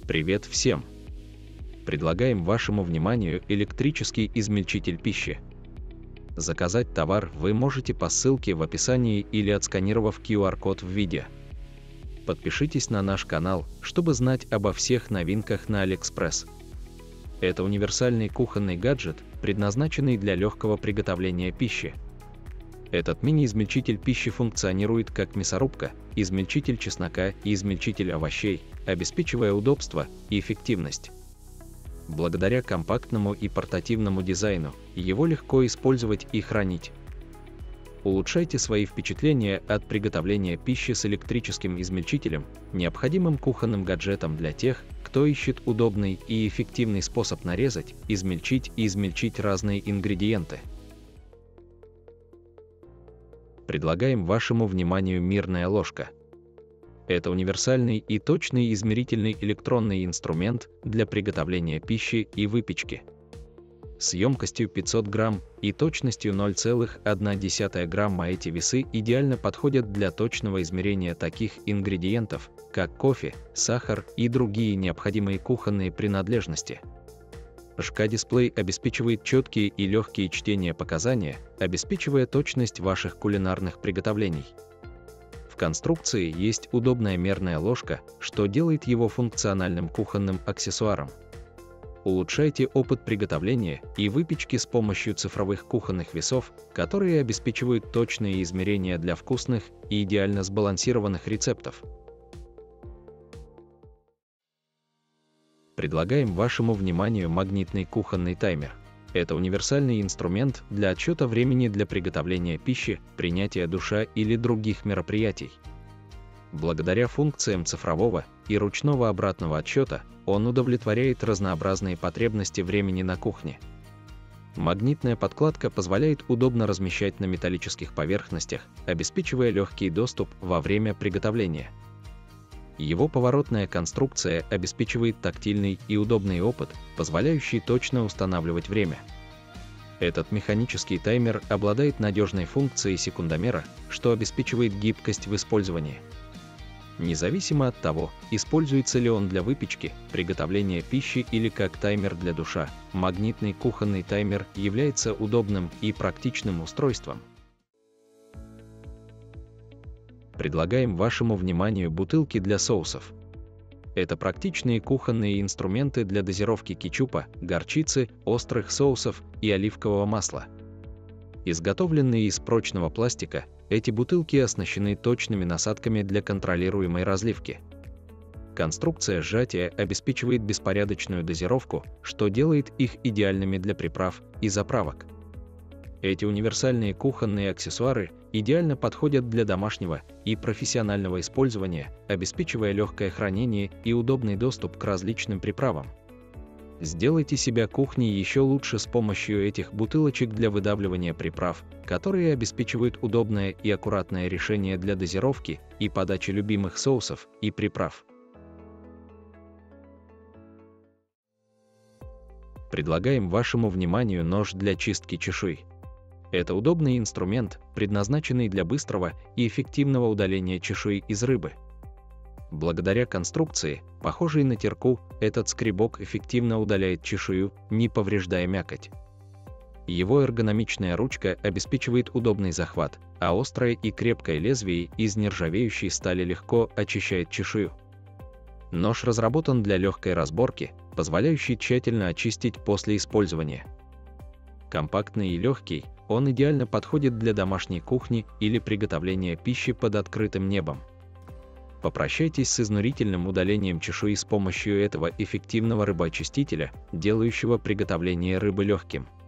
Привет всем! Предлагаем вашему вниманию электрический измельчитель пищи. Заказать товар вы можете по ссылке в описании или отсканировав QR-код в видео. Подпишитесь на наш канал, чтобы знать обо всех новинках на AliExpress. Это универсальный кухонный гаджет, предназначенный для легкого приготовления пищи. Этот мини-измельчитель пищи функционирует как мясорубка, измельчитель чеснока и измельчитель овощей, обеспечивая удобство и эффективность. Благодаря компактному и портативному дизайну, его легко использовать и хранить. Улучшайте свои впечатления от приготовления пищи с электрическим измельчителем, необходимым кухонным гаджетом для тех, кто ищет удобный и эффективный способ нарезать, измельчить и измельчить разные ингредиенты. Предлагаем вашему вниманию мирная ложка. Это универсальный и точный измерительный электронный инструмент для приготовления пищи и выпечки. С емкостью 500 грамм и точностью 0,1 грамма эти весы идеально подходят для точного измерения таких ингредиентов, как кофе, сахар и другие необходимые кухонные принадлежности. ЖК-дисплей обеспечивает четкие и легкие чтения показания, обеспечивая точность ваших кулинарных приготовлений. В конструкции есть удобная мерная ложка, что делает его функциональным кухонным аксессуаром. Улучшайте опыт приготовления и выпечки с помощью цифровых кухонных весов, которые обеспечивают точные измерения для вкусных и идеально сбалансированных рецептов. Предлагаем вашему вниманию магнитный кухонный таймер. Это универсальный инструмент для отсчета времени для приготовления пищи, принятия душа или других мероприятий. Благодаря функциям цифрового и ручного обратного отсчета, он удовлетворяет разнообразные потребности времени на кухне. Магнитная подкладка позволяет удобно размещать на металлических поверхностях, обеспечивая легкий доступ во время приготовления. Его поворотная конструкция обеспечивает тактильный и удобный опыт, позволяющий точно устанавливать время. Этот механический таймер обладает надежной функцией секундомера, что обеспечивает гибкость в использовании. Независимо от того, используется ли он для выпечки, приготовления пищи или как таймер для душа, магнитный кухонный таймер является удобным и практичным устройством. Предлагаем вашему вниманию бутылки для соусов. Это практичные кухонные инструменты для дозировки кетчупа, горчицы, острых соусов и оливкового масла. Изготовленные из прочного пластика, эти бутылки оснащены точными насадками для контролируемой разливки. Конструкция сжатия обеспечивает беспорядочную дозировку, что делает их идеальными для приправ и заправок. Эти универсальные кухонные аксессуары идеально подходят для домашнего и профессионального использования, обеспечивая легкое хранение и удобный доступ к различным приправам. Сделайте себя кухней еще лучше с помощью этих бутылочек для выдавливания приправ, которые обеспечивают удобное и аккуратное решение для дозировки и подачи любимых соусов и приправ. Предлагаем вашему вниманию нож для чистки чешуи. Это удобный инструмент, предназначенный для быстрого и эффективного удаления чешуи из рыбы. Благодаря конструкции, похожей на терку, этот скребок эффективно удаляет чешую, не повреждая мякоть. Его эргономичная ручка обеспечивает удобный захват, а острое и крепкое лезвие из нержавеющей стали легко очищает чешую. Нож разработан для легкой разборки, позволяющей тщательно очистить после использования. Компактный и легкий, он идеально подходит для домашней кухни или приготовления пищи под открытым небом. Попрощайтесь с изнурительным удалением чешуи с помощью этого эффективного рыбоочистителя, делающего приготовление рыбы легким.